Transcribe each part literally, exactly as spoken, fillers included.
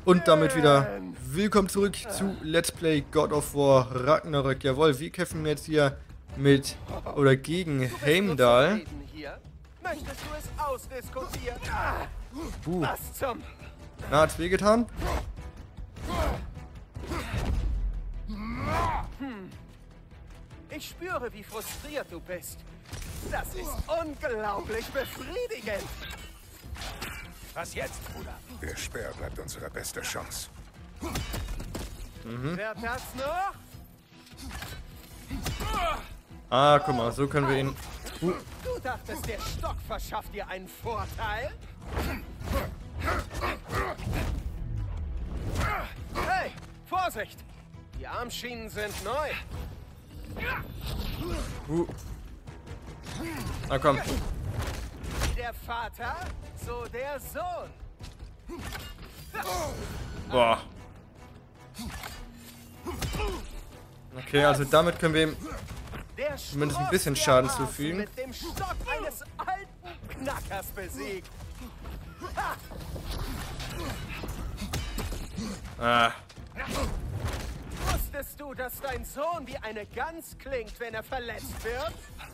Und damit wieder willkommen zurück zu Let's Play God of War Ragnarök. Jawohl, wir kämpfen jetzt hier mit oder gegen Heimdall. Möchtest du es ausdiskutieren? Uh. Was zum... Na, hat's wehgetan? Hm. Ich spüre, wie frustriert du bist. Das ist unglaublich befriedigend. Was jetzt, Bruder? Der Speer bleibt unsere beste Chance. Mhm. Wer das noch? Ah, guck mal, so können wir ihn... Uh. Du dachtest, der Stock verschafft dir einen Vorteil? Hey, Vorsicht! Die Armschienen sind neu. Uh. Na komm. Wie der Vater, so der Sohn. Boah. Okay, also damit können wir ihm Der zumindest ein bisschen Schaden zufügen. Mit dem Stock eines alten Knackers besiegt. Ha! Ah. Wusstest du, dass dein Sohn wie eine Gans klingt, wenn er verletzt wird?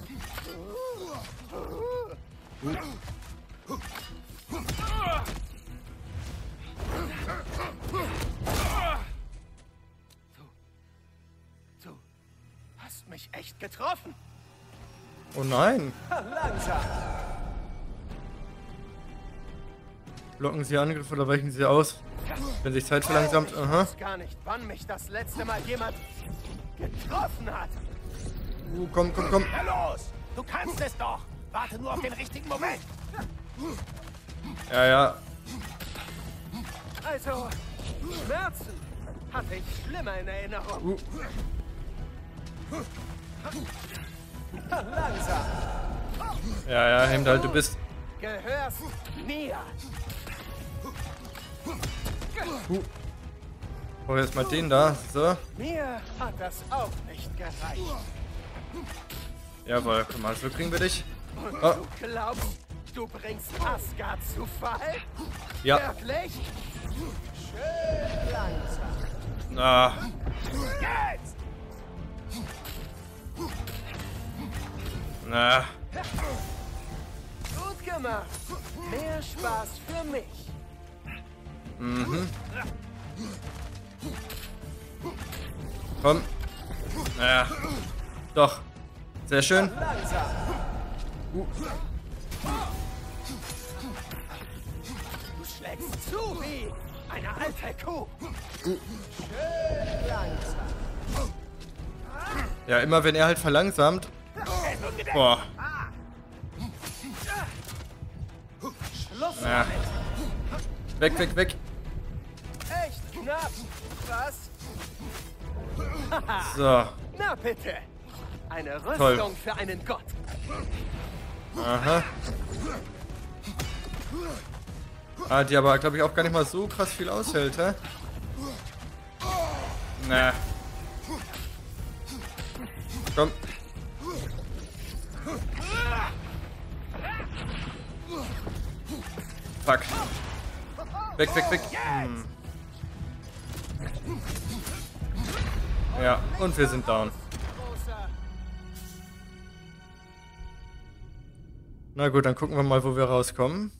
Du, du hast mich echt getroffen. Oh nein. Langsam. Blocken Sie Angriff oder weichen Sie aus, wenn sich Zeit verlangsamt. Aha. Ich weiß gar nicht, wann mich das letzte Mal jemand getroffen hat. Uh, komm, komm, komm. Na los! Du kannst es doch! Warte nur auf den richtigen Moment! Ja, ja. Also, Schmerzen hatte ich schlimmer in Erinnerung. Uh. Langsam. Ja, ja, Heimdall, du bist... Gehörst mir. Uh. Oh, jetzt mal den da. So. Mir hat das auch nicht gereicht. Jawohl, guck mal, so kriegen wir dich. Und Oh. du glaubst, du bringst Asgard zu Fall? Ja. Wirklich? Schön langsam. Na. Jetzt! Na. Gut gemacht. Mehr Spaß für mich. Mhm. Komm. Ja. Doch. Sehr schön. Langsam. Uh. Du schlägst zu wie eine alte Kuh. Uh. Schön langsam. Ja, immer wenn er halt verlangsamt. Boah. Schluss Ja. Weg, weg, weg. Echt knapp. Was? So. Na bitte. Eine Rüstung Toll. für einen Gott. Aha. Ah, die aber, glaube ich, auch gar nicht mal so krass viel aushält, hä? Na. Komm. Fuck. Weg, weg, weg. Hm. Ja, und wir sind down. Großer. Na gut, dann gucken wir mal, wo wir rauskommen.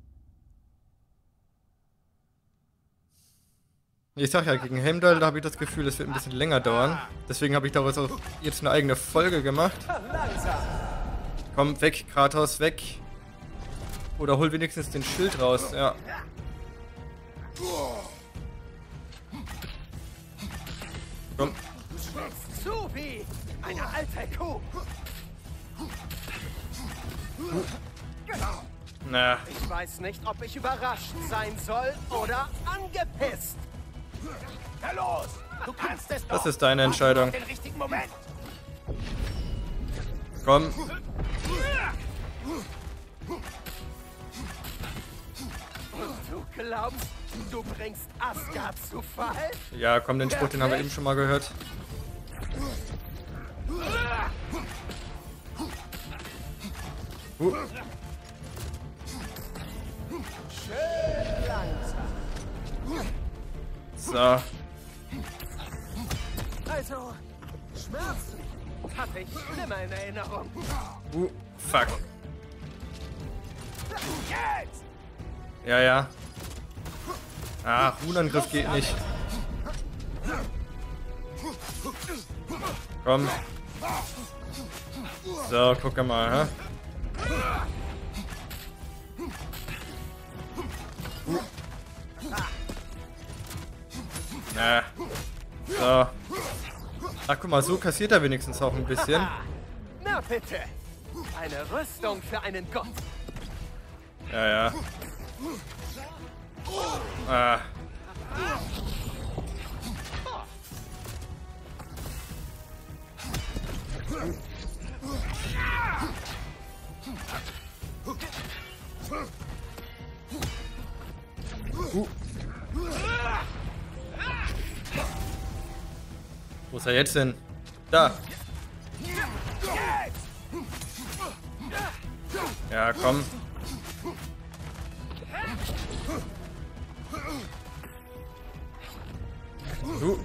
Ich sag ja, gegen Heimdall, da habe ich das Gefühl, es wird ein bisschen länger dauern. Deswegen habe ich daraus auch jetzt eine eigene Folge gemacht. Langsam. Komm, weg, Kratos, weg. Oder hol wenigstens den Schild raus, ja. Komm. Du schlägst zu wie eine alte Kuh. Na, Ich weiß nicht, ob ich überrascht sein soll oder angepisst. Na los! Du kannst es doch! das ist deine Entscheidung. Auf den richtigen Moment! Komm. Und du glaubst, du bringst Asgard zu Fall? Ja, komm, den Spruch, den haben wir eben schon mal gehört. Uh. Schön langsam. So. Also, Schmerzen hatte ich schlimmer in Erinnerung. Uh, fuck. Jetzt! Ja, ja. Ah, Runenangriff geht nicht. Komm. So, guck mal, hä? Uh. Ja. So. Ach, guck mal, so kassiert er wenigstens auch ein bisschen. Na bitte! Eine Rüstung für einen Gott. Ja, ja. Ah. Uh. Wo ist er jetzt denn? Da. Ja, komm. Uh.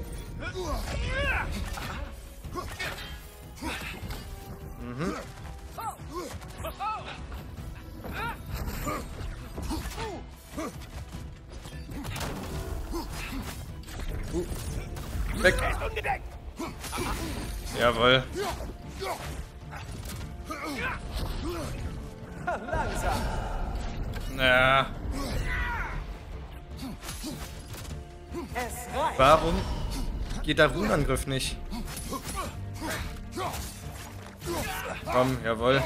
Mhm. Uh. Weg. Jawohl. Langsam. Ja. Es reicht. Warum geht der Runenangriff nicht? Komm, jawohl.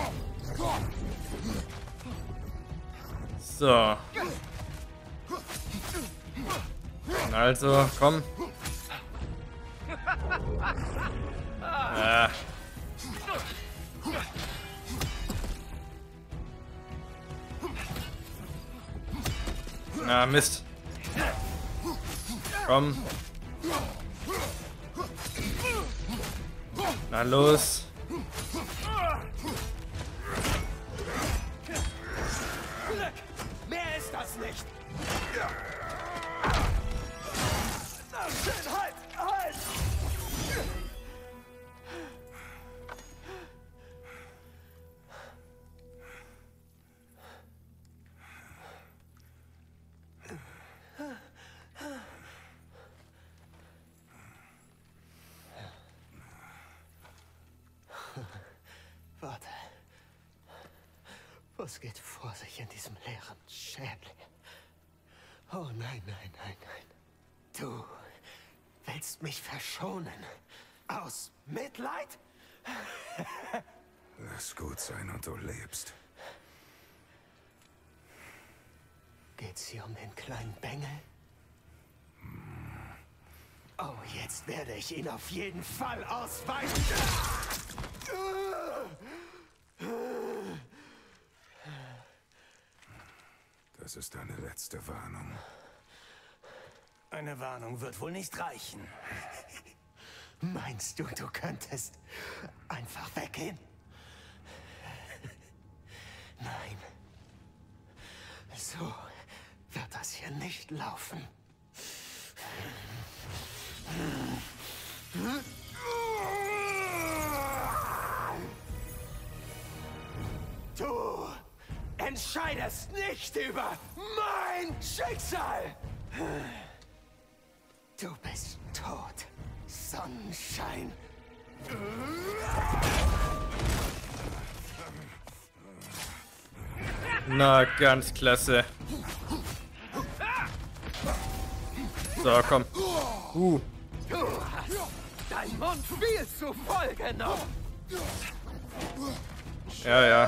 So. Also, komm. Ja. Na, Mist. Komm. Na los. Glück. Mehr ist das nicht. Na schön, halt, halt. Warte. Was geht vor sich in diesem leeren Schädel? Oh nein, nein, nein, nein. Du willst mich verschonen? Aus Mitleid? Lass gut sein und du lebst. Geht's hier um den kleinen Bengel? Oh, jetzt werde ich ihn auf jeden Fall ausweichen. Das ist deine letzte Warnung. Eine Warnung wird wohl nicht reichen. Meinst du, du könntest einfach weggehen? Nein. So wird das hier nicht laufen. Du entscheidest nicht über mein Schicksal. Du bist tot, Sonnenschein. Na, ganz klasse. So, komm. Uh. Du hast deinen Mund viel zu voll genommen. Ja, ja.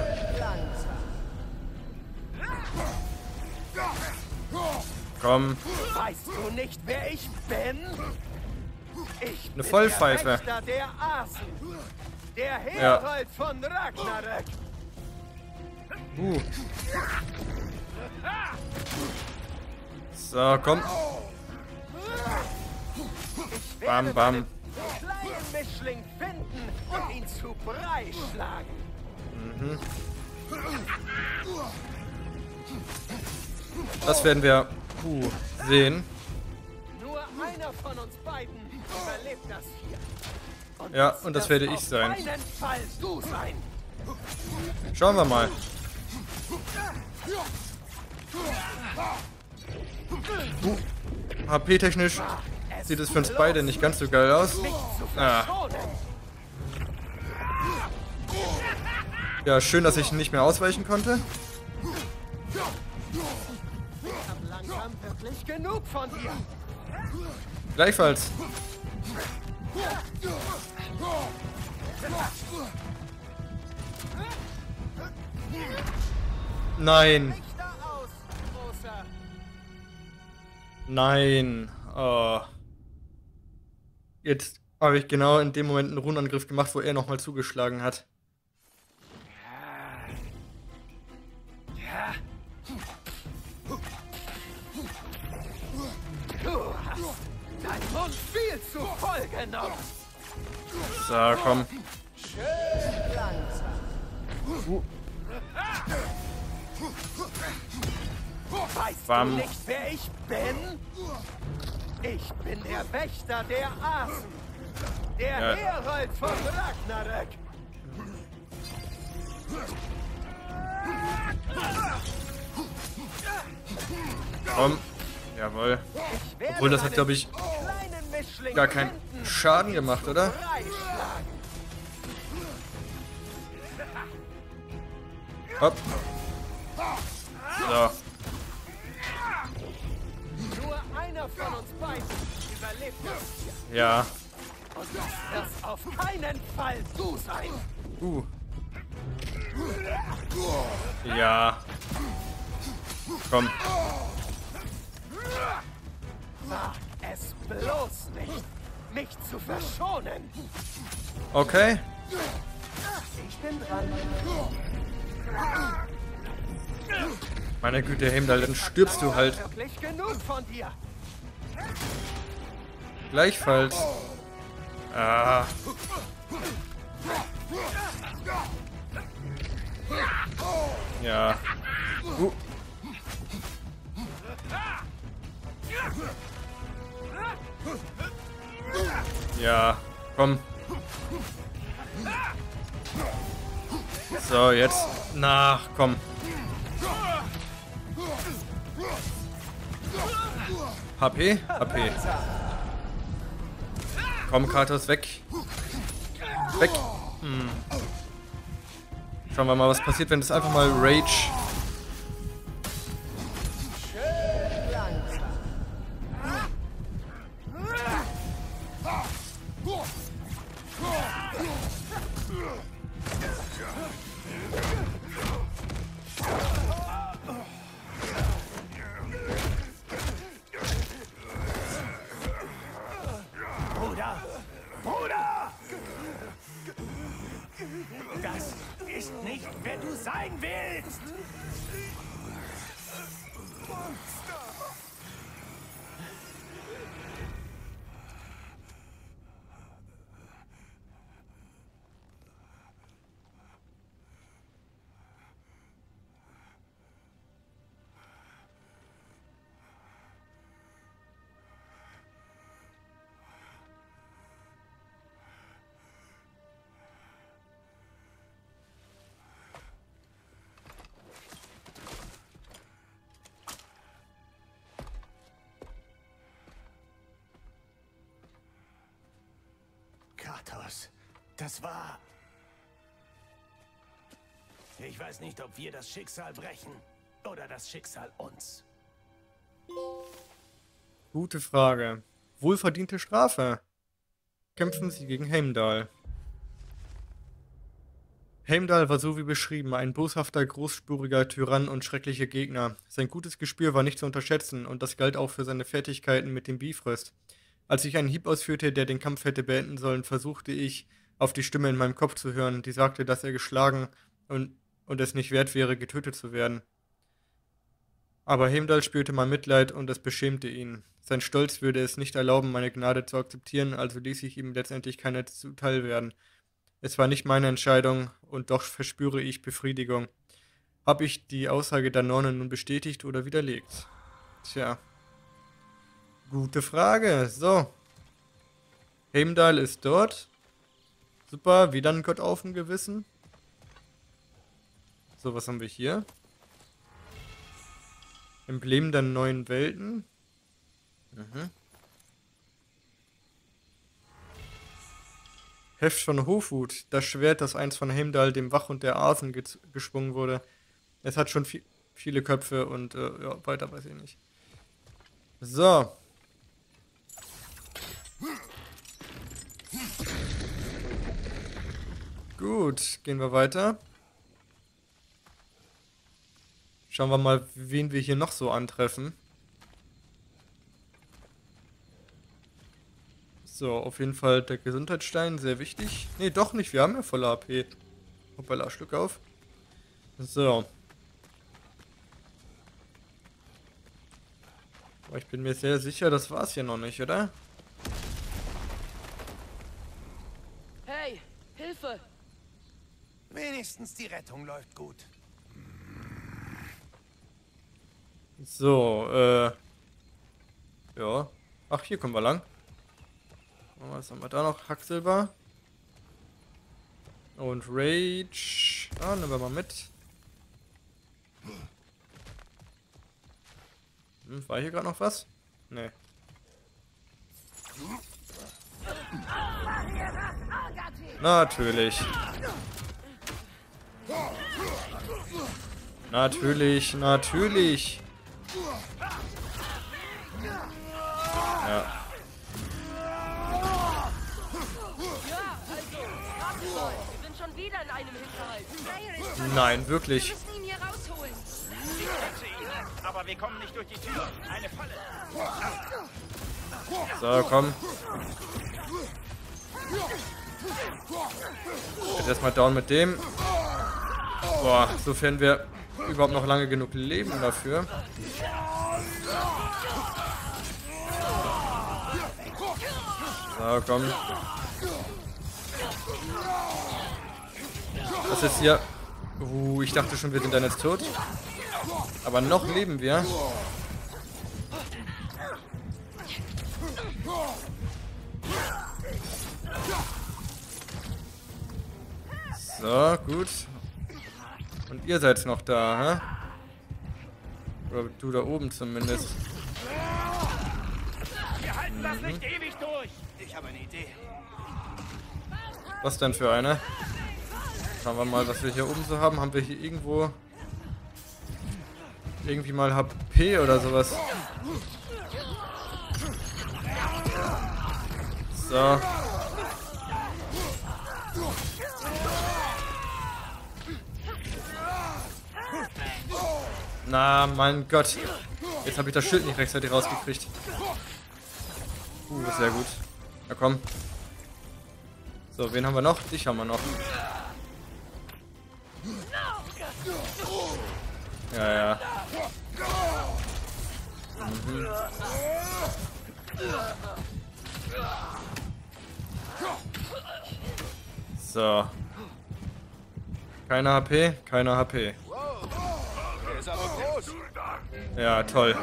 Komm. Weißt du nicht, wer ich bin? Ich Eine bin Vollpfeife. Der Wächter der Asen. Der Ja. Herold von Ragnarök. Uh. So, komm. Ich werde Bam, bam. meinen kleinen Mischling finden und ihn zu Brei schlagen. Mhm. Das werden wir uh, sehen. Nur einer von uns beiden überlebt das hier. Und Ja, und das werde ich auf sein. keinen Fall du sein. Schauen wir mal. Uh, H P-technisch sieht es für uns beide nicht ganz so geil aus. Ah. Ja, schön, dass ich nicht mehr ausweichen konnte. Ich hab langsam wirklich genug von dir. Gleichfalls. Nein. Richter aus, Großer. Nein. Oh. Jetzt habe ich genau in dem Moment einen Runenangriff gemacht, wo er nochmal zugeschlagen hat. Du hast deinen Mund viel zu voll genommen. So, komm. Schön langsam. Weißt Bam. du nicht, wer ich bin? Ich bin der Wächter der Asen. Der Ja. Herold von Ragnarök. Komm. Jawohl. Ich werde Obwohl, das hat, deinen glaube ich, kleinen Mischling gar keinen finden Schaden und ihn gemacht, zu oder? Brei schlagen. Hopp. So. Nur einer von uns beiden überlebt das hier. Ja. Und das wird auf keinen Fall du sein. Uh. Ja. Komm. Wag es bloß nicht, mich zu verschonen. Okay. Ich bin dran. Meine Güte, Heimdall, dann stirbst du halt. Wirklich genug von dir. Gleichfalls. Ah. Ja. Uh. Ja, komm. So, jetzt. Na, komm. H P? H P. Komm, Kratos, weg. Weg. Hm. Schauen wir mal, was passiert, wenn das einfach mal Rage. Schön langsam. Bruder! Bruder! Das ist nicht, wer du sein willst! Kratos, das war... Ich weiß nicht, ob wir das Schicksal brechen oder das Schicksal uns. Gute Frage. Wohlverdiente Strafe. Kämpfen sie gegen Heimdall. Heimdall war so wie beschrieben, ein boshafter, großspuriger Tyrann und schrecklicher Gegner. Sein gutes Gespür war nicht zu unterschätzen und das galt auch für seine Fertigkeiten mit dem Bifrost. Als ich einen Hieb ausführte, der den Kampf hätte beenden sollen, versuchte ich, auf die Stimme in meinem Kopf zu hören, die sagte, dass er geschlagen und, und es nicht wert wäre, getötet zu werden. Aber Heimdall spürte mein Mitleid und es beschämte ihn. Sein Stolz würde es nicht erlauben, meine Gnade zu akzeptieren, also ließ ich ihm letztendlich keine zuteil werden. Es war nicht meine Entscheidung und doch verspüre ich Befriedigung. Habe ich die Aussage der Nonne nun bestätigt oder widerlegt? Tja. Gute Frage. So. Heimdall ist dort. Super, wieder ein Gott auf dem Gewissen. So, was haben wir hier? Emblem der neuen Welten. Mhm. Heft von Hofut. Das Schwert, das einst von Heimdall, dem Wachhund der Asen, ge- geschwungen wurde. Es hat schon vi viele Köpfe und äh, ja, weiter weiß ich nicht. So. Gut, gehen wir weiter. Schauen wir mal, wen wir hier noch so antreffen. So, auf jeden Fall der Gesundheitsstein, sehr wichtig. Ne, doch nicht, wir haben ja volle H P. Hoppala, Stück auf. So. Aber ich bin mir sehr sicher, das war's hier noch nicht, oder? Hey, Hilfe! Wenigstens die Rettung läuft gut. So, äh. Ja. Ach, hier kommen wir lang. Was haben wir da noch? Hacksilber. Und Rage. Ah, nehmen wir mal mit. Hm, war hier gerade noch was? Nee. Natürlich. Natürlich, natürlich. Ja. Ja, also, warte mal. Wir sind schon wieder in einem Hinterhalt. Nein, wirklich. Wir müssen ihn hier rausholen. Ich schätze ihn, aber wir kommen nicht durch die Tür. Eine Falle. So, komm. Jetzt erstmal down mit dem. Boah, sofern wir überhaupt noch lange genug leben dafür. So, komm. Was ist hier? Uh, ich dachte schon, wir sind dann jetzt tot. Aber noch leben wir. So, gut. Und ihr seid noch da, hä? Oder du da oben zumindest. Wir halten das nicht ewig durch. Ich habe eine Idee. Was denn für eine? Schauen wir mal, was wir hier oben so haben. Haben wir hier irgendwo irgendwie mal H P oder sowas? So. Na, mein Gott. Jetzt habe ich das Schild nicht rechtzeitig rausgekriegt. Uh, sehr gut. Na komm. So, wen haben wir noch? Dich haben wir noch. Ja, ja. Mhm. So. Keine H P, keine H P. Der ist aber groß. Ja, toll.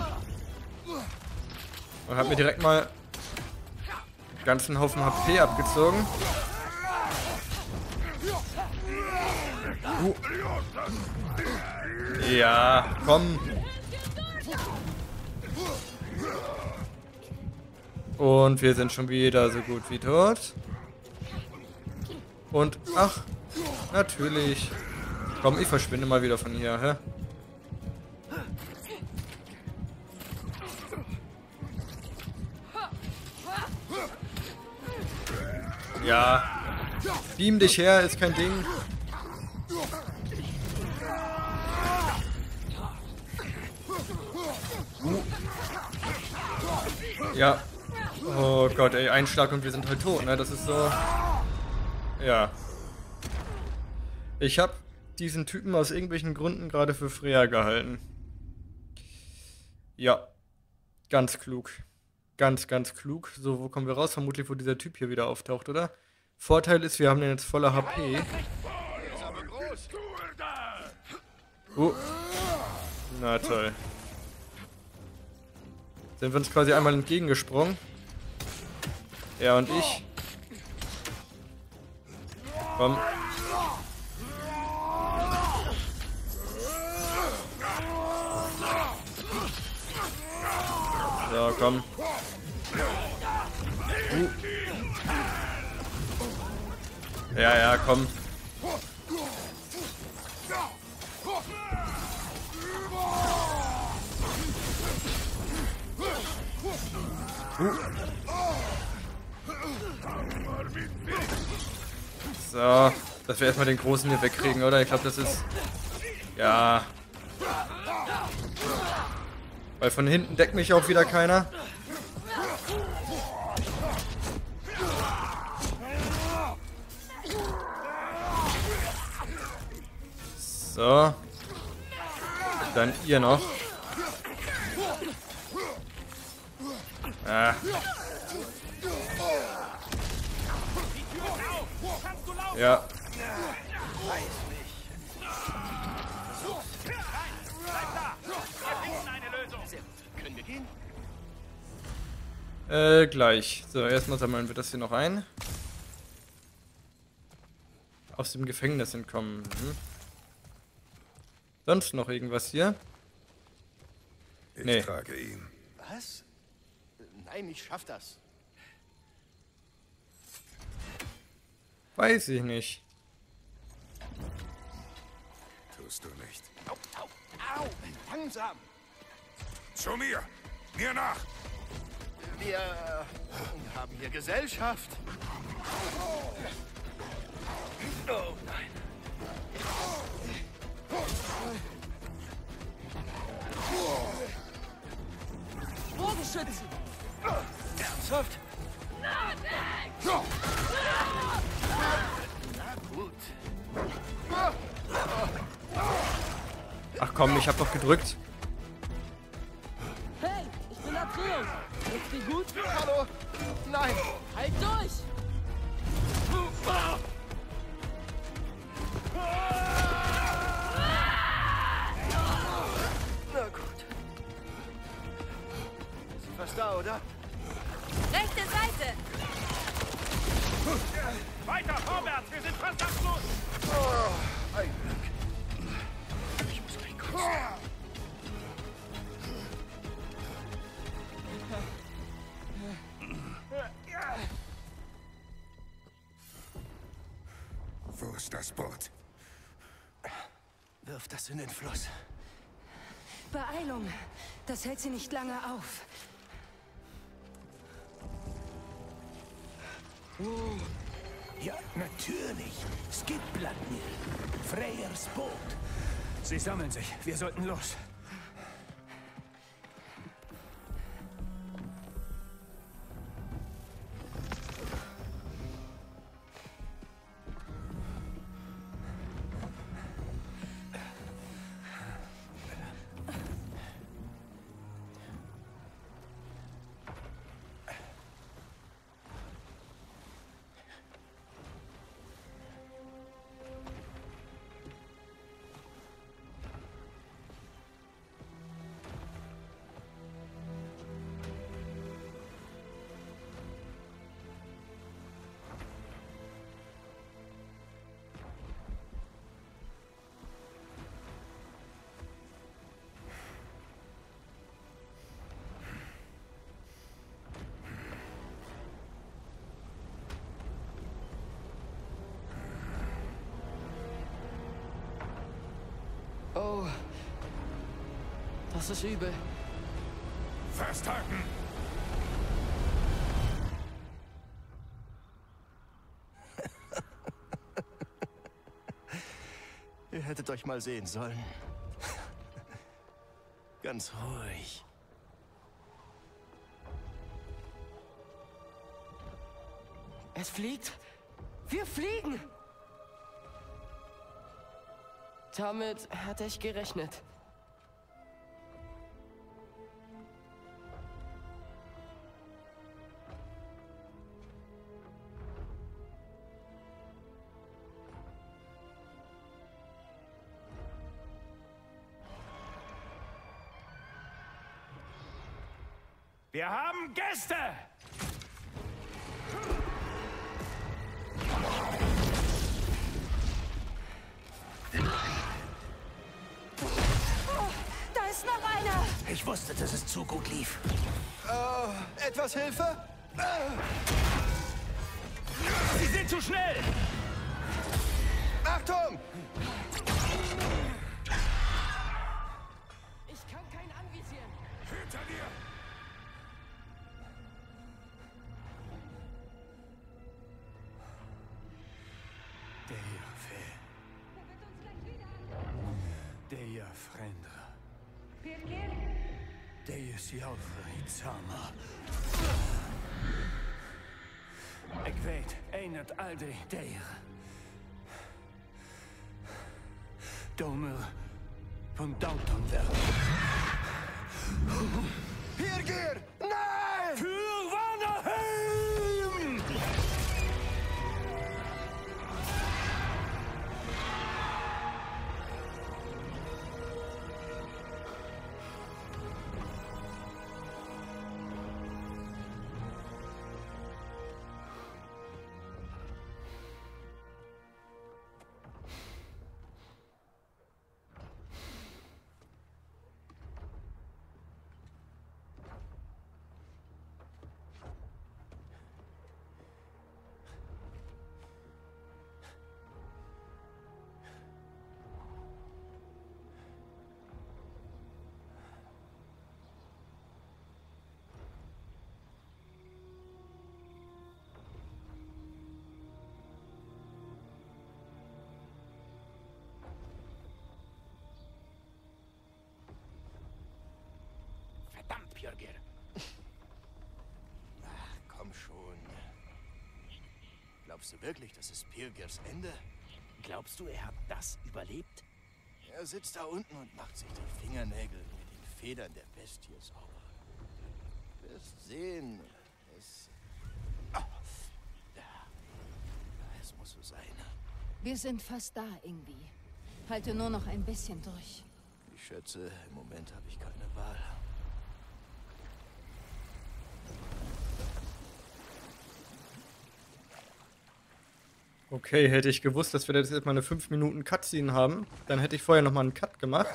Und hat mir direkt mal einen ganzen Haufen H P abgezogen. Uh. Ja, komm. Und wir sind schon wieder so gut wie tot. Und, ach, natürlich. Komm, ich verschwinde mal wieder von hier, hä? Ja. Beam dich her, ist kein Ding. Uh. Ja. Oh Gott, ey, ein Schlag und wir sind halt tot, ne? Das ist so... Ja. Ich habe diesen Typen aus irgendwelchen Gründen gerade für Freya gehalten. Ja. Ganz klug. Ganz, ganz klug. So, wo kommen wir raus? Vermutlich, wo dieser Typ hier wieder auftaucht, oder? Vorteil ist, wir haben den jetzt voller H P. Uh. Na toll. Sind wir uns quasi einmal entgegengesprungen. Er und ich. Komm. So, komm. Uh. Ja, ja, komm. Uh. So, dass wir erstmal den Großen hier wegkriegen, oder? Ich glaube, das ist... Ja. Weil von hinten deckt mich auch wieder keiner. So. Dann ihr noch. Ah. Ja. Können wir gehen? Äh, gleich. So, erstmal sammeln wir das hier noch ein. Aus dem Gefängnis entkommen. Mhm. Sonst noch irgendwas hier? Ich Nee. trage ihn. Was? Nein, ich schaff das. Weiß ich nicht. Tust du nicht. Au, au, au, langsam. Zu mir! Mir nach! Wir haben hier Gesellschaft. Oh nein. Bogenschützen! Ernsthaft? Na gut. Ach komm, ich hab doch gedrückt. Hey, ich bin Atreus! Geht's dir gut? Hallo? Nein. Halt durch! Na gut. Ist fast da, oder? Rechte Seite! Weiter, vorwärts, wir sind fast am Schluss. Oh, ein Glück. Ich muss gleich kurz. Wo ist das Boot? Wirf das in den Fluss. Beeilung. Das hält sie nicht lange auf. Ja, natürlich. Skipbladnir. Freyers Boot. Sie sammeln sich. Wir sollten los. Oh. Das ist übel. Festhalten! Ihr hättet euch mal sehen sollen. Ganz ruhig. Es fliegt. Wir fliegen! Damit hatte ich gerechnet. Wir haben Gäste! Oh, da ist noch einer! Ich wusste, dass es zu gut lief. Äh, etwas Hilfe? Sie sind zu schnell! Achtung! Ich kann keinen anvisieren. Hinter dir! Deia fe. Deia frendra. Deia sialfra itzama. Ik weet, Einert aldri deir. Domer van Downton werden. Birgir! Nein! Für Vanaheim! Verdammt, Birgir. Ach, komm schon. Glaubst du wirklich, das ist Birgirs Ende? Glaubst du, er hat das überlebt? Er sitzt da unten und macht sich die Fingernägel mit den Federn der Bestie sauber. Wirst sehen. Es... Ah, ja. Es muss so sein. Wir sind fast da, irgendwie. Halte nur noch ein bisschen durch. Ich schätze, im Moment habe ich keine Wahl. Okay, hätte ich gewusst, dass wir jetzt erstmal eine fünf Minuten Cutscene haben, dann hätte ich vorher nochmal einen Cut gemacht.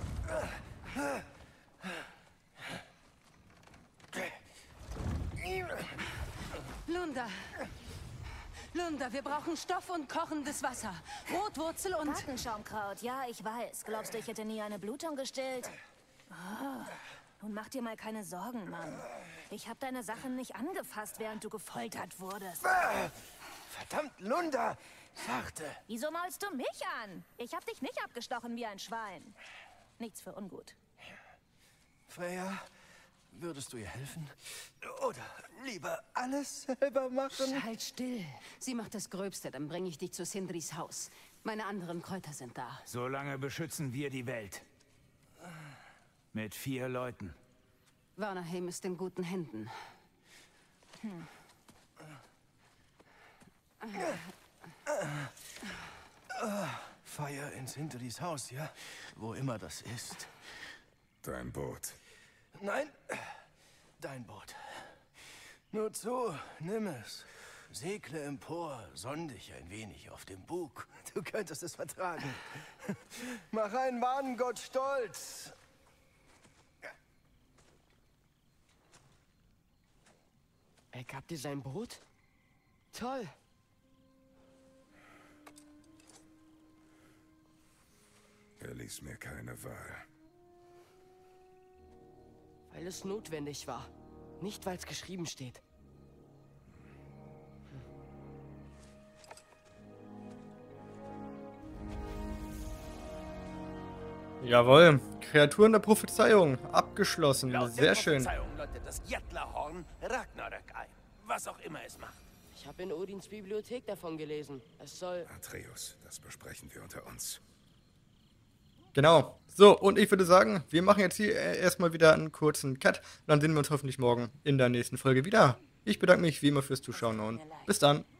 Lunda. Lunda, wir brauchen Stoff und kochendes Wasser. Rotwurzel und... Gartenschaumkraut, ja, ich weiß. Glaubst du, ich hätte nie eine Blutung gestillt? Oh, nun mach dir mal keine Sorgen, Mann. Ich habe deine Sachen nicht angefasst, während du gefoltert wurdest. Verdammt, Lunda! Sachte! Wieso maulst du mich an? Ich habe dich nicht abgestochen wie ein Schwein. Nichts für ungut. Freya, würdest du ihr helfen? Oder lieber alles selber machen? Halt still. Sie macht das Gröbste, dann bringe ich dich zu Sindris Haus. Meine anderen Kräuter sind da. Solange beschützen wir die Welt. Mit vier Leuten. Vanaheim ist in guten Händen. Hm. Feuer in Sindris Haus, ja? Wo immer das ist. Dein Boot. Nein, dein Boot. Nur zu, nimm es. Segle empor, sonn dich ein wenig auf dem Bug. Du könntest es vertragen. Mach einen Warngott stolz. Er gab dir sein Boot? Toll. Er ließ mir keine Wahl. Weil es notwendig war. Nicht, weil es geschrieben steht. Jawohl, Kreaturen der Prophezeiung, abgeschlossen, Laut sehr der schön. Prophezeiung läutet das Jatlerhorn Ragnarök ein. Was auch immer es macht. Ich habe in Odins Bibliothek davon gelesen. Es soll... Atreus, das besprechen wir unter uns. Genau. So, und ich würde sagen, wir machen jetzt hier erstmal wieder einen kurzen Cut. Und dann sehen wir uns hoffentlich morgen in der nächsten Folge wieder. Ich bedanke mich wie immer fürs Zuschauen und bis dann.